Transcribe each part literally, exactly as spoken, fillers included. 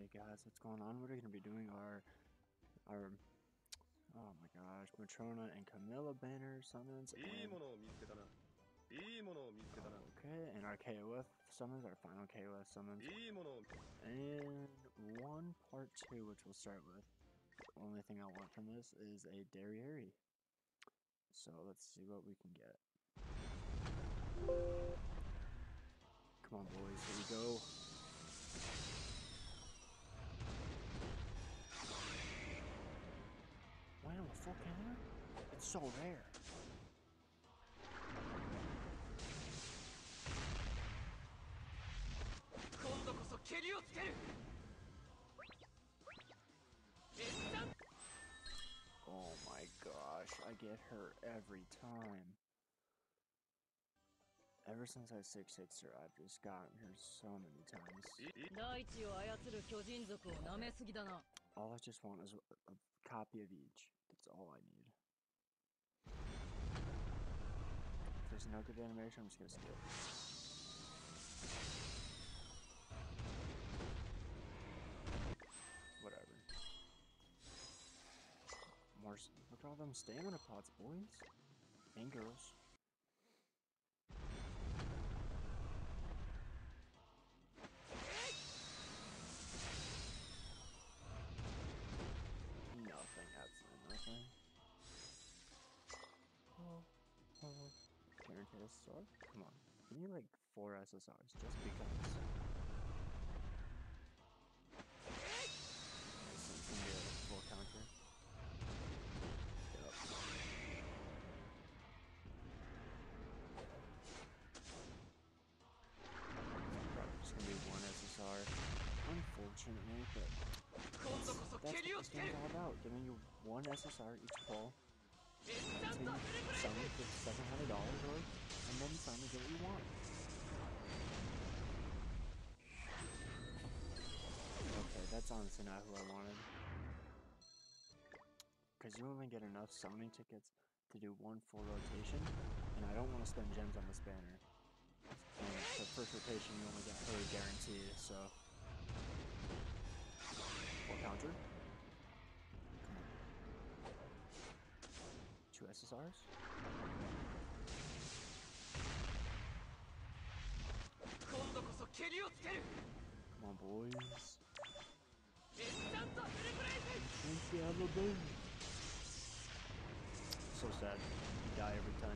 Hey guys, what's going on? We're going to be doing our, our, oh my gosh, Matrona and Camilla banner summons, and, okay, and our K O F summons, our final K O F summons, and one part two, which we'll start with. The only thing I want from this is a Derriere. So let's see what we can get. Come on boys, here we go. Wow, a full counter? It's so rare. Oh my gosh, I get her every time. Ever since I six sixed her, I've just gotten her so many times. All I just want is a, a copy of each. That's all I need. If there's no good animation, I'm just gonna skip. Whatever. More. Look at all them stamina pots, boys and girls. Nothing, absolutely nothing. Oh, oh. Guaranteed S S R? Come on. Give me like four S S Rs just because. This thing's gonna be like a full counter. Yep. Probably just gonna be one S S R. Unfortunately, but that's, that's what this game's all about. Giving you one S S R each pull. Until you summon for seven hundred dollars or and then finally get what you want. Okay, that's honestly not who I wanted. Because you only get enough summoning tickets to do one full rotation, and I don't want to spend gems on this banner. And for first rotation, you only get her guaranteed, so. Full counter. Come on. Two S S Rs. Come on, boys. So sad. You die every time.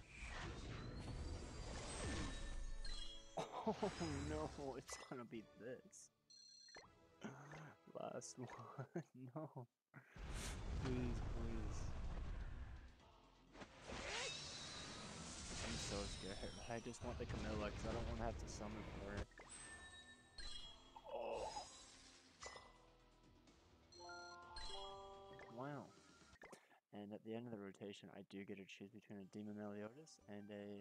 Oh no, it's gonna be this. Last one. No. Please, please. I'm so scared. I just want the Camilla because I don't want to have to summon for her. Oh. Wow. And at the end of the rotation, I do get to choose between a Demon Meliodas and a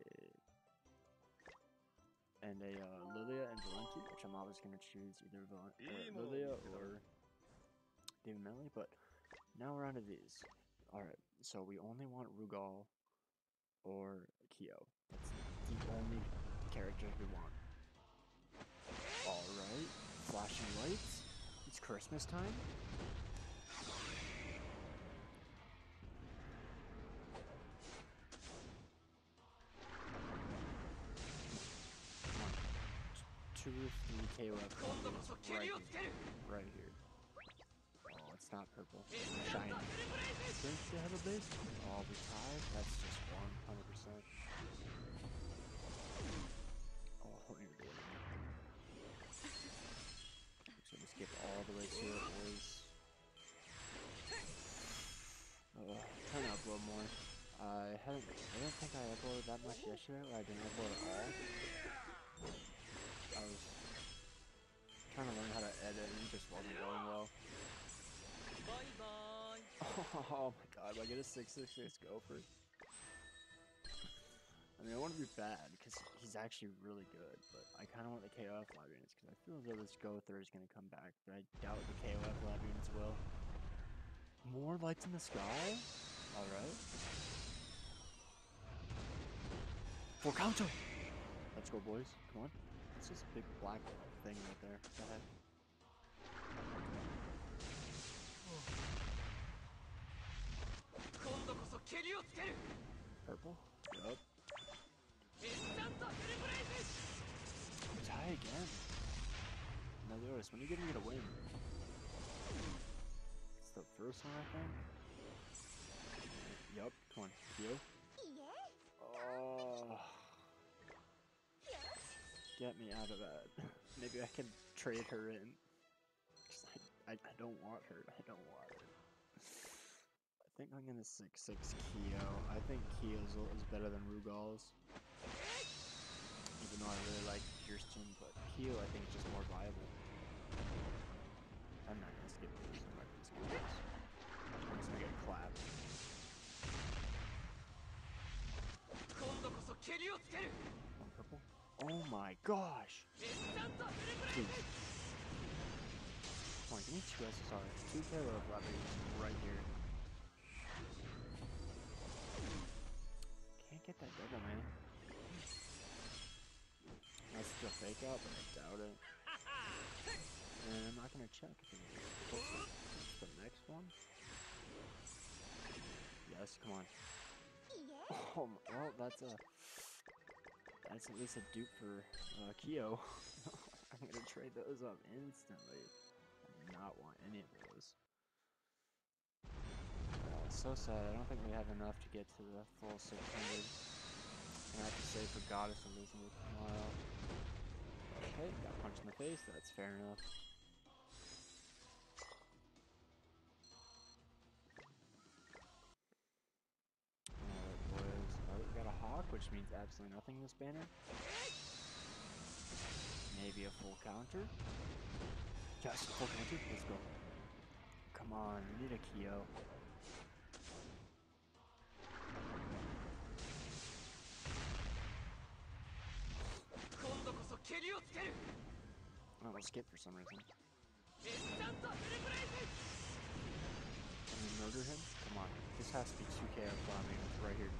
and a uh, Lilia and Valenti, which I'm always going to choose either Val uh, Lilia or Demon Melee, but now we're on to these. Alright, so we only want Rugal or Kyo. That's the only characters we want. Alright, flashing lights. It's Christmas time. Two or three K O F copies right here. Right here. Oh, it's not purple. It's shiny. Since they have a base. Oh, we tied? That's just one hundred percent. Oh, you're good. So just skip all the way to it, boys. Uh, trying to upload more. I haven't. I don't think I uploaded that much yesterday, or I didn't upload at all. I was trying to learn how to edit, and it just wasn't going well. Bye bye. Oh my god! I get a six six six gopher. I mean, I want to be bad because he's actually really good, but I kind of want the K O F lab units because I feel as though this Gother is going to come back, but I doubt the K O F lab units will. More lights in the sky? Alright. Full counter! Let's go, boys. Come on. What's this big black thing right there? What the heck? Purple? Yup. Tie again. Now notice, when are you gonna get a win? It's the first one, I think. Yup, come on, Kyo. Oh. Get me out of that. Maybe I can trade her in. I, I, I don't want her. I don't want her. I think I'm gonna six six Kyo. I think Kyo's is better than Rugal's. Even though I really like Kirsten, but Kyo I think is just more viable. I'm not gonna skip this. I'm not gonna skip this. Unless I get clapped. On purple? Oh my gosh! Please. Come on, give me two S S Rs. Two K O collaborators right here. Can't get that double, man. That's still fake out, but I doubt it. And I'm not gonna check. What's the next one? Yes, come on. Oh, well, that's a that's at least a dupe for uh, Kyo. I'm gonna trade those up instantly. I do not want any of those. Uh, so sad. I don't think we have enough to get to the full six hundred. And I have to save for Goddess Elizabeth tomorrow. Okay, got punched in the face. That's fair enough. Alright, boys. Alright, we got a hawk, which means absolutely nothing in this banner. Maybe a full counter. Yes, full counter. Let's go. Come on, we need a Kyo. Oh, I'll skip for some reason. Can we murder him? Come on. This has to be two K O bombing. It's right here.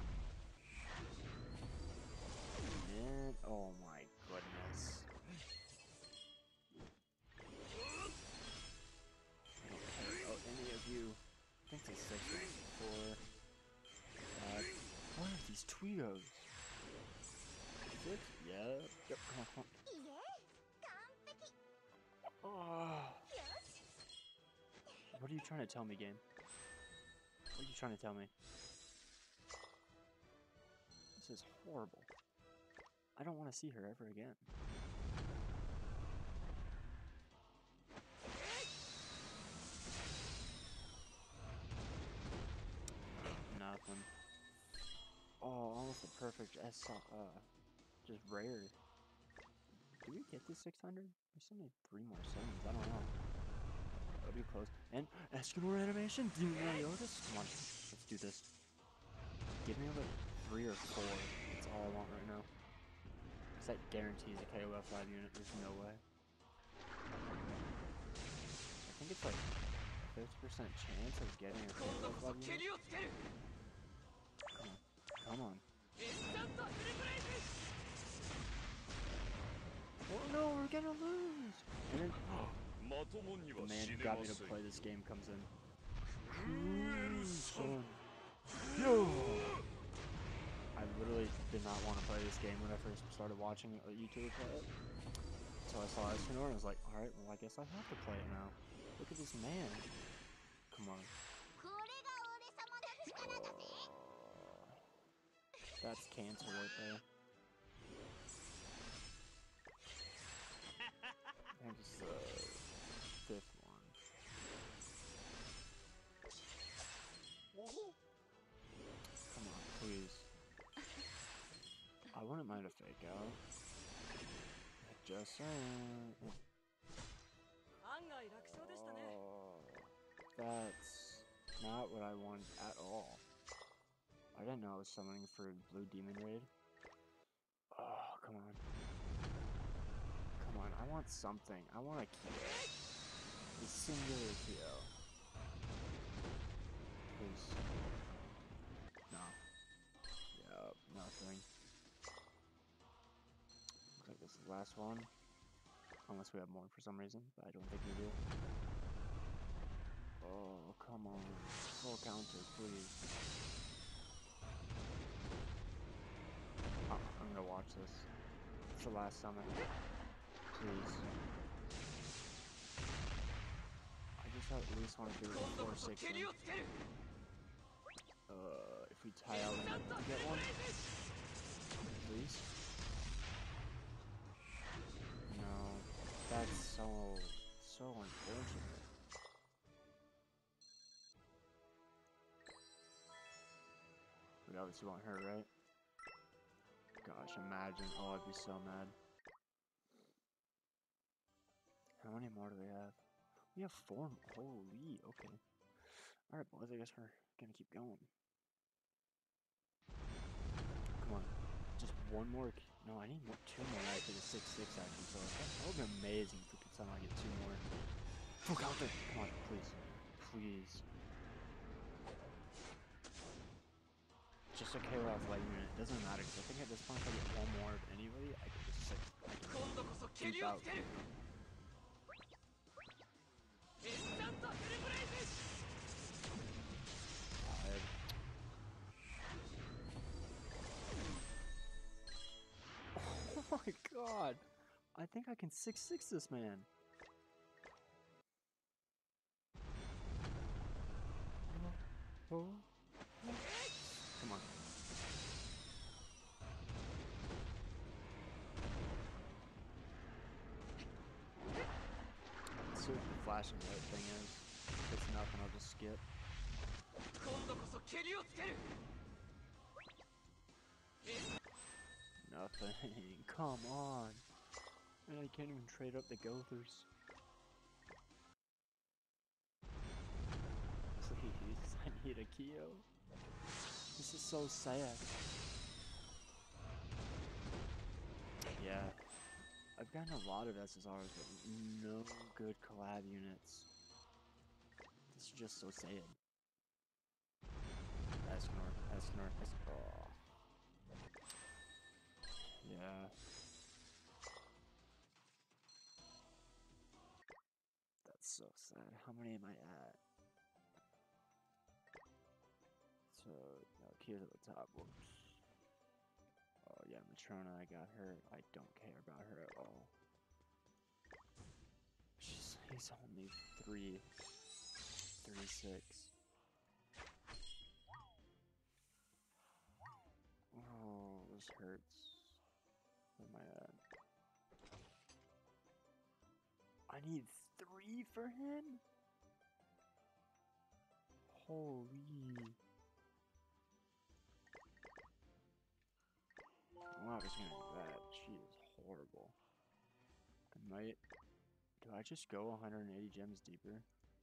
And oh my goodness. I don't care about any of you. I think it's six or four. Uh, what are these Tweedos? Six? Yeah. Yep, come on, come on. Oh. What are you trying to tell me, game? What are you trying to tell me? This is horrible. I don't want to see her ever again. Nothing. Oh, almost a perfect S. Uh, just rare. Do we get this six hundred? We still need three more summons. I don't know. Uh, it'll be close. And Escanor animation? Demon Meliodas? Come on. Let's do this. Give me like three or four. That's all I want right now. Because that guarantees a K O F five unit. There's no way. I think it's like a fifty percent chance of getting a K O F five unit. Come on. Come on. Oh no, we're gonna lose! And then, oh, the man who got me to play this game comes in. Son. Yo! I literally did not want to play this game when I first started watching a YouTuber play it. So I saw Escanor and I was like, alright, well I guess I have to play it now. Look at this man. Come on. Oh, that's cancer right there. And just the fifth one. Come on, please. I wouldn't mind a fake out. Just saying. Oh, that's not what I wanted at all. I didn't know I was summoning for Blue Demon Raid. Oh, come on. Come on, I want something. I want a Kyo. A singular Kyo. Please. No. Yep, nothing. Looks like this is the last one. Unless we have more for some reason, but I don't think we do. Oh, come on. Full counter, please. Oh, I'm gonna watch this. It's the last summon. Please. I just at least want to do a four six. Uh, if we tie out, we might have to get one. Please. No, that's so so unfortunate. We obviously want her, right? Gosh, imagine. Oh, I'd be so mad. How many more do we have? We have four. Holy, okay. Alright, boys, I guess we're gonna keep going. Come on. Just one more. No, I need more, two more actually, the six six actually. So that, that would be amazing if we could somehow get two more. Full counter! Come on, please. Please. Just a K O off light unit. It doesn't matter because I think at this point if I get one more of anybody, I can just six. I can keep out. You know? Oh my god! I think I can six six this man. Oh. Oh. Come on. Let's see what the flashing light thing is. If it's nothing, I'll just skip. Nothing. Come on. And I can't even trade up the Gothers. Please, I need a Kyo. This is so sad. Yeah. I've gotten a lot of S S Rs, but no good collab units. This is just so sad. Escanor, Escanor, Escanor. Oh. Yeah. That's so sad. How many am I at? So, no, Kyo's at the top. Whoops. Oh, yeah, Matrona, I got her. I don't care about her at all. She's, he's only three. Three, six. Oh, this hurts. Where am I at? I need three for him? Holy. I'm not just gonna do that. She is horrible. I might. Do I just go one hundred eighty gems deeper?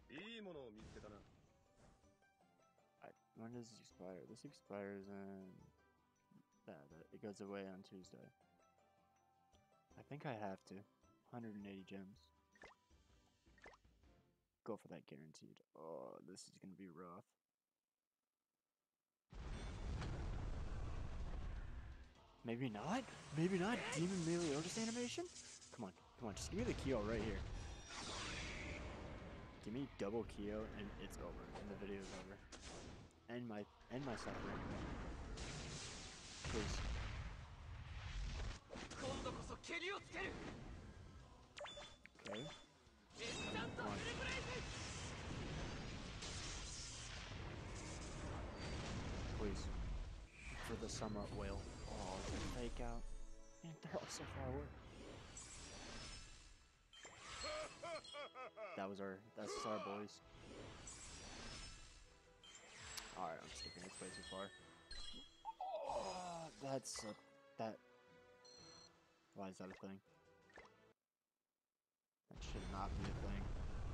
I, when does this expire? This expires in. Yeah, that, it goes away on Tuesday. I think I have to. one hundred eighty gems. Go for that guaranteed. Oh, this is gonna be rough. Maybe not? Maybe not? Demon Meliodas animation? Come on, come on, just give me the Kyo right here. Give me double Kyo and it's over. And the video's over. End my end my suffering. Please. Okay. Come on. Please. For the sum up whale. Oh, it's a fake out. And they're all so far away. That was our that's our boys. Alright, I'm skipping this way too far. Oh, that's a, that. Why is that a thing? That should not be a thing.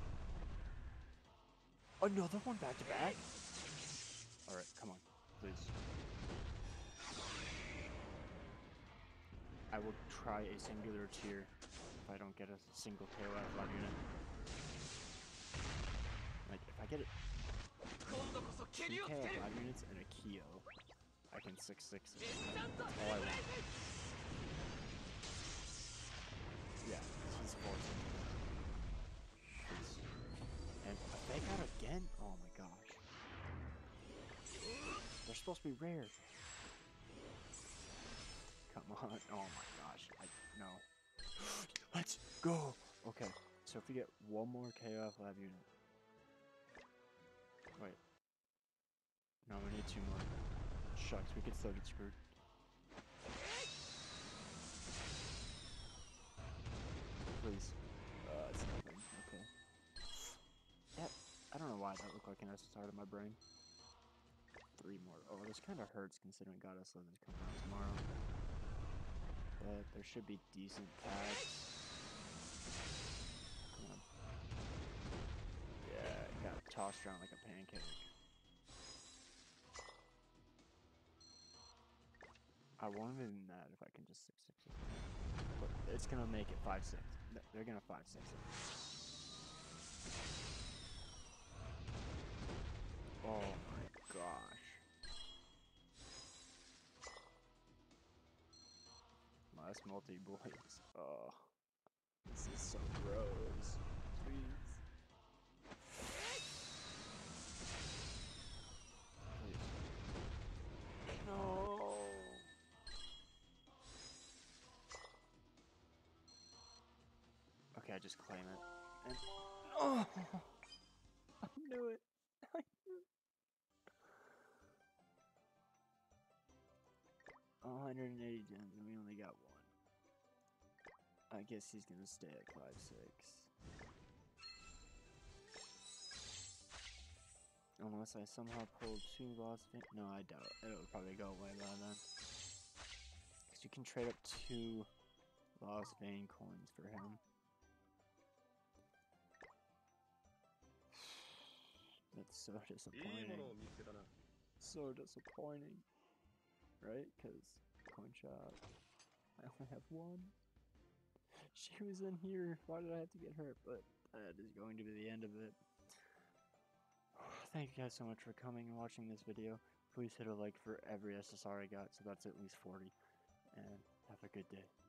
Another one back to back? Alright, come on, please. I will try a singular tier if I don't get a single K O F live unit. Like, if I get it two K O F live units and a Kyo, I can six six it. That's all I want. Yeah, he's forcing. Please. And a fake out again? Oh my gosh. They're supposed to be rare. Come on. Oh my gosh. I no. Let's go. Okay. So if we get one more K O F lab unit. Wait. No, we need two more. Shucks, we could still get screwed. Please. Uh, it's nothing. Okay. That, I don't know why that looked like an S S R to my brain. Three more. Oh, this kind of hurts considering Goddess Living's coming out tomorrow. But there should be decent packs. Come on. Yeah, it got tossed around like a pancake. I won't even mad if I can just six six it. But it's gonna make it five six. They're gonna five six it. Oh my gosh. Last multi boys. Oh, this is so gross. Please. Please. No. Okay, I just claim it. And oh, I knew it. I knew it. one hundred eighty gems, and we only got one. I guess he's gonna stay at five six. Unless I somehow pulled two lost vein. No, I doubt it. It'll probably go away by then. Because you can trade up two lost vein coins for him. That's so disappointing. So disappointing. Right? Because coin shop. I only have one. She was in here. Why did I have to get hurt? But that is going to be the end of it. Thank you guys so much for coming and watching this video. Please hit a like for every S S R I got, so that's at least forty. And have a good day.